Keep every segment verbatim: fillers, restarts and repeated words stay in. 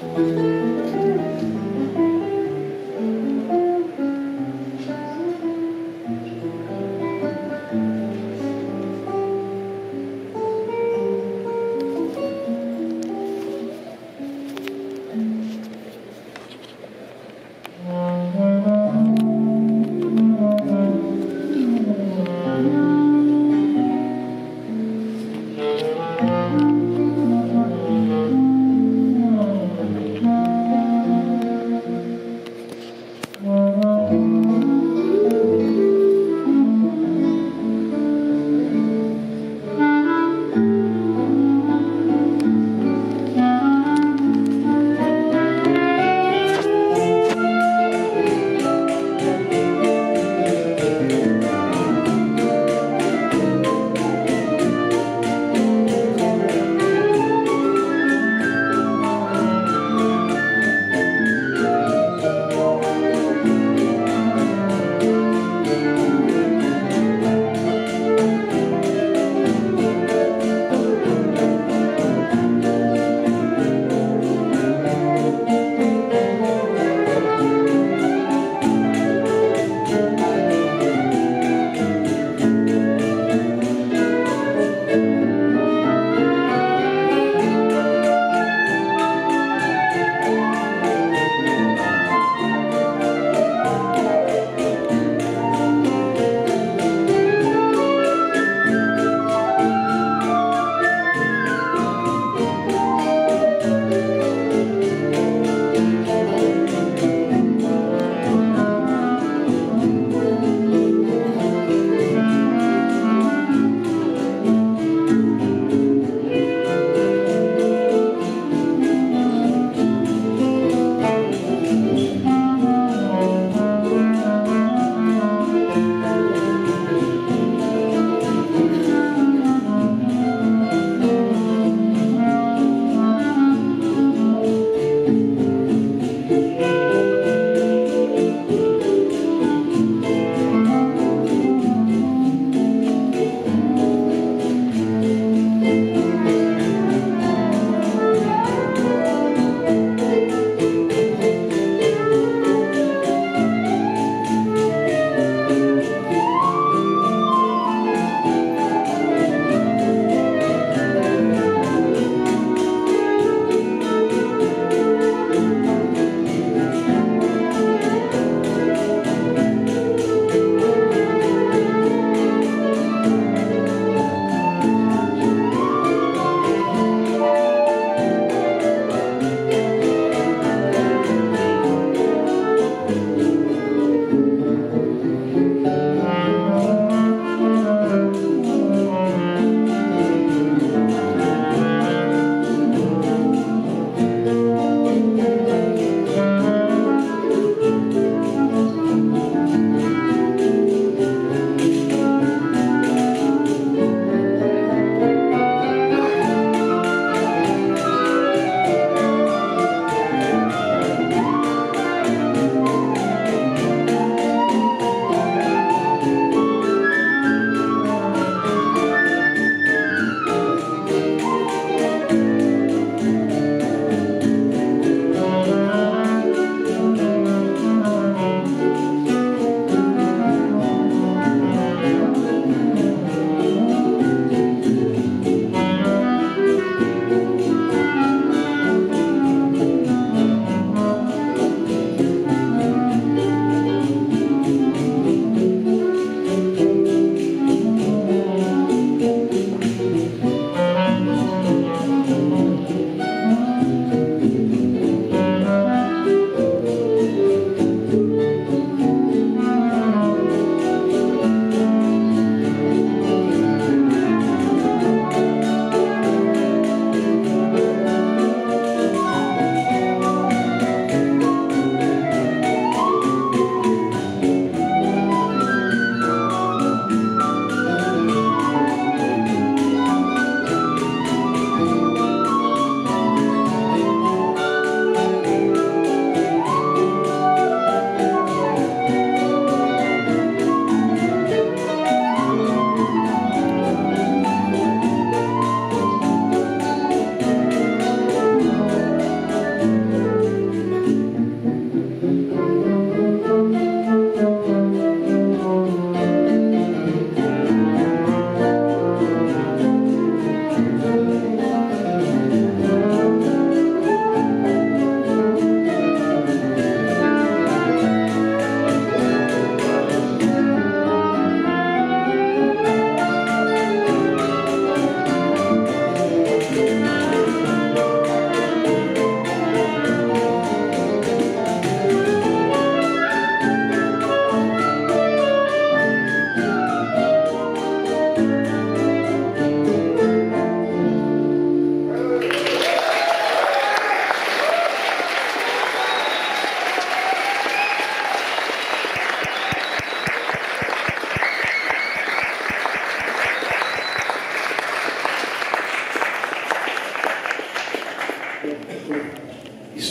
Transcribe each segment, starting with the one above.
Música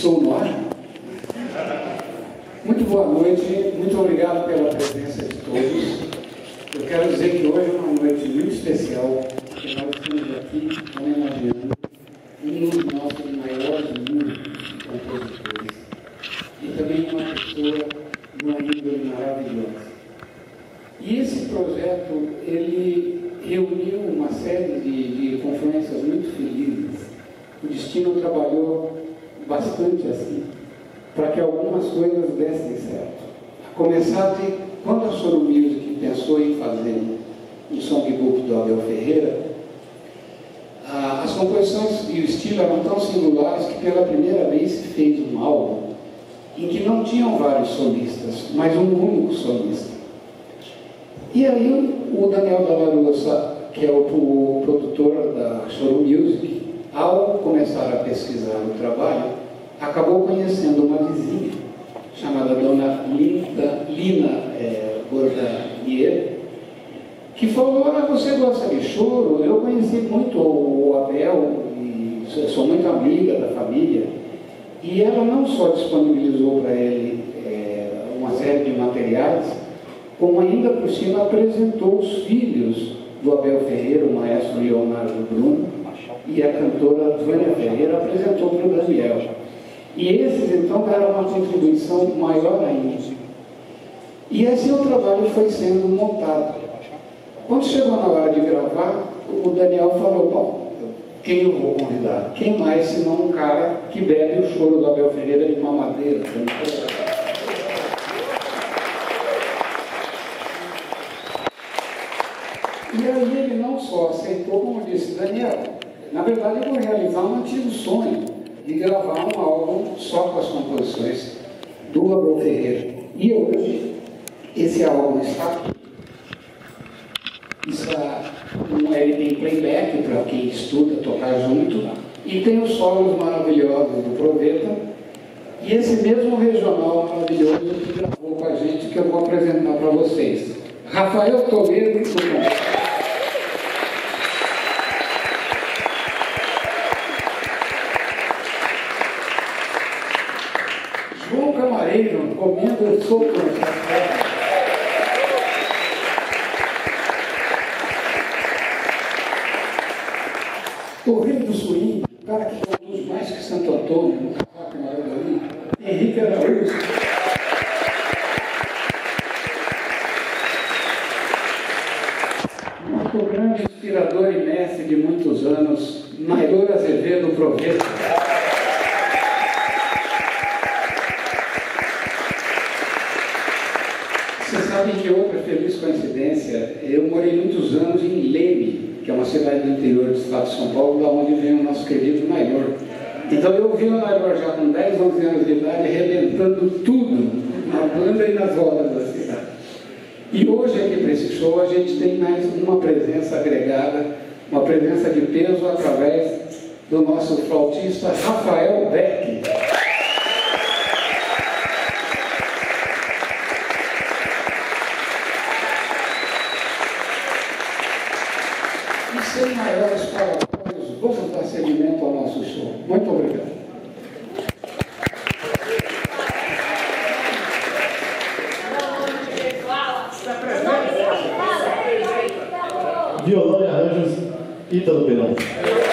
Estou no ar? Muito boa noite, muito obrigado pela presença de todos. Eu quero dizer que hoje é uma noite muito especial, porque nós estamos aqui homenageando um dos nossos maiores músicos e compositores, e também uma pessoa de uma índole maravilhosa. E esse projeto, ele reuniu uma série de, de confluências muito felizes. O destino trabalhou bastante assim, para que algumas coisas dessem certo. A começar de quando a Soro Music pensou em fazer um songbook do Abel Ferreira, a, as composições e o estilo eram tão singulares que pela primeira vez se fez um álbum em que não tinham vários solistas, mas um único solista. E aí o Daniel Dalla que é o, o produtor da Soro Music, ao começar a pesquisar o trabalho, acabou conhecendo uma vizinha chamada Dona Linda, Lina é, Gordanier, que falou: ah, você gosta de choro? Eu conheci muito o Abel e sou muito amiga da família. E ela não só disponibilizou para ele é, uma série de materiais, como ainda por cima apresentou os filhos do Abel Ferreira, o maestro Leonardo Bruno, e a cantora Vânia Ferreira apresentou para o Daniel. E esses, então, deram uma contribuição maior ainda. E assim o trabalho foi sendo montado. Quando chegou na hora de gravar, o Daniel falou: bom, quem eu vou convidar? Quem mais senão um cara que bebe o choro do Abel Ferreira de mamadeira? E aí ele não só aceitou, como disse: Daniel, na verdade eu vou realizar um antigo sonho de gravar um álbum só com as composições do Abel Ferreira. E hoje esse álbum está aqui. Está um, ele tem playback para quem estuda tocar junto, e tem os solos maravilhosos do Proveta, e esse mesmo regional maravilhoso que gravou com a gente, que eu vou apresentar para vocês. Rafael Toledo e Tucumã. João Camareiro comendo sopa no café. O rei do swing, o cara que conduz mais que Santo Antônio no cavaco maior dali, Henrique Araújo. Nosso grande inspirador e mestre de muitos anos, Nailor Azevedo Proveta. Vocês sabem que outra feliz coincidência, eu morei muitos anos em Leme, que é uma cidade do interior do estado de São Paulo, da onde vem o nosso querido Nailor. Então eu vi o Nailor já com dez, onze anos de idade, arrebentando tudo na banda e nas rodas da cidade. E hoje aqui para esse show a gente tem mais uma presença agregada, uma presença de peso através do nosso flautista Rafael Beck. Sem maiores palavras, vamos dar seguimento ao nosso show. Muito obrigado. Violão e arranjos, Ítalo Perón.